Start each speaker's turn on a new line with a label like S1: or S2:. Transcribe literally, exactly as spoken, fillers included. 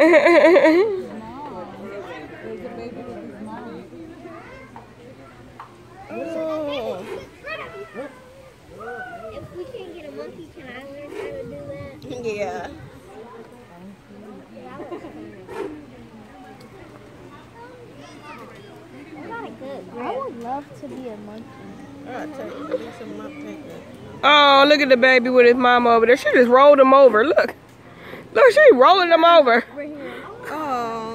S1: If we can't get a monkey, can I learn how to do that?
S2: Yeah.
S1: I would love to be a monkey.
S2: I'll take at least a monkey.
S3: Oh, look at the baby with his mama over there. She just rolled him over. Look. Look, she rolling him over.
S2: Oh.